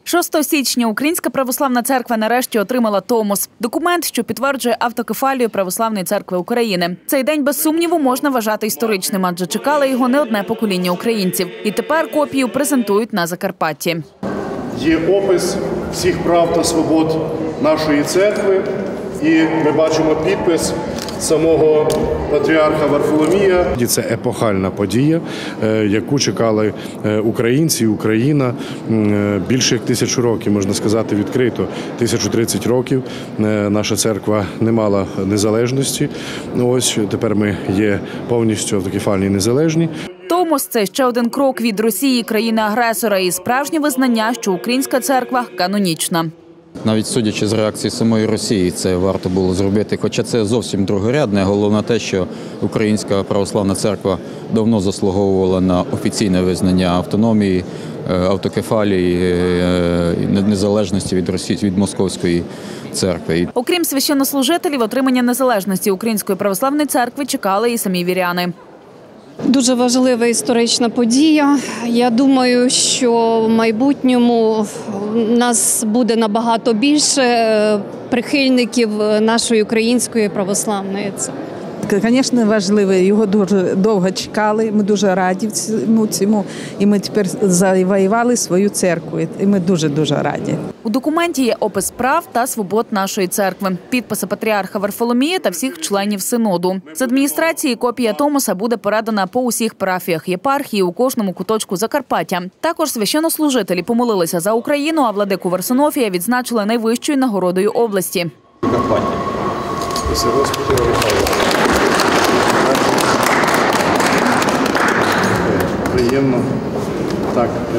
6 січня Українська православна церква нарешті отримала Томос – документ, що підтверджує автокефалію Православної церкви України. Цей день, без сумніву, можна вважати історичним, адже чекали його не одне покоління українців. І тепер копію презентують на Закарпатті. Є опис всіх прав та свобод нашої церкви, і ми бачимо підпис самого патріарха Варфоломія. Це епохальна подія, яку чекали українці, Україна більше як 1000 років, можна сказати відкрито. 1030 років наша церква не мала незалежності. Ось тепер ми є повністю автокефальні і незалежні. Томос – це ще один крок від Росії, країни-агресора, і справжнє визнання, що українська церква канонічна. Навіть судячи з реакції самої Росії, це варто було зробити. Хоча це зовсім другорядне. Головне те, що Українська православна церква давно заслуговувала на офіційне визнання автономії, автокефалії, незалежності від Московської церкви. Окрім священнослужителів, отримання незалежності Української православної церкви чекали і самі віряни. Дуже важлива історична подія. Я думаю, що в майбутньому нас буде набагато більше прихильників нашої Української православної церкви. Звісно, важливо. Його дуже довго чекали. Ми дуже раді цьому. І ми тепер завоювали свою церкву. І ми дуже-дуже раді. У документі є опис прав та свобод нашої церкви, підписи патріарха Варфоломія та всіх членів синоду. З адміністрації копія Томоса буде передана по усіх парафіях єпархії у кожному куточку Закарпаття. Також священнослужителі помолилися за Україну, а владику Варсонофія відзначили найвищою нагородою області. Приємно. Так.